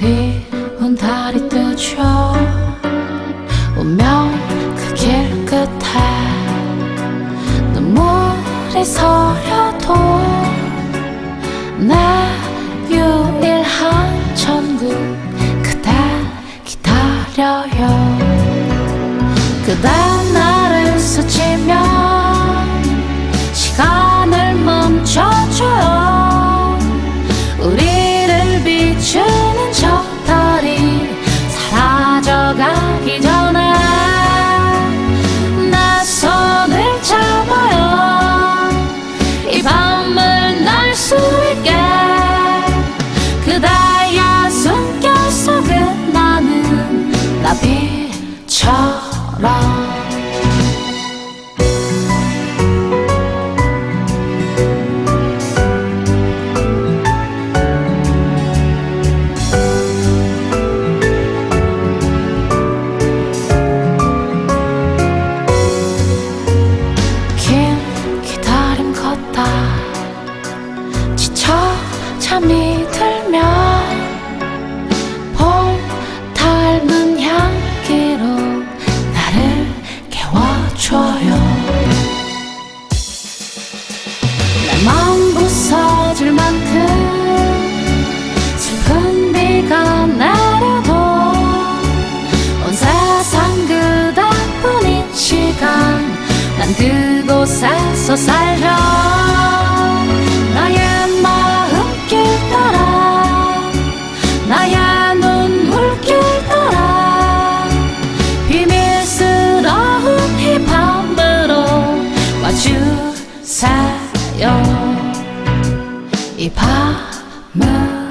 그리운 달이 뜨죠. 운명 그 길 끝에 눈물이 서려도 내 유일한 천국 그대 기다려요. 그대 나를 스치면 시간을 멈춰줘요. 우리를 비추는 저 달이 사라져가기 전에 내 손을 잡아요. 이 밤을 날 수 있게 그대의 숨결 속에 나는 나비처럼 잠이 들면 봄 닮은 향기로 나를 깨워줘요. 내 맘 부서질 만큼 슬픈 비가 내려도 온 세상 그대뿐인 시간 난 그곳에서 살려. 나의 마음길 따라 나의 눈물길 따라 비밀스러운 이 밤으로 와주세요. 이 밤을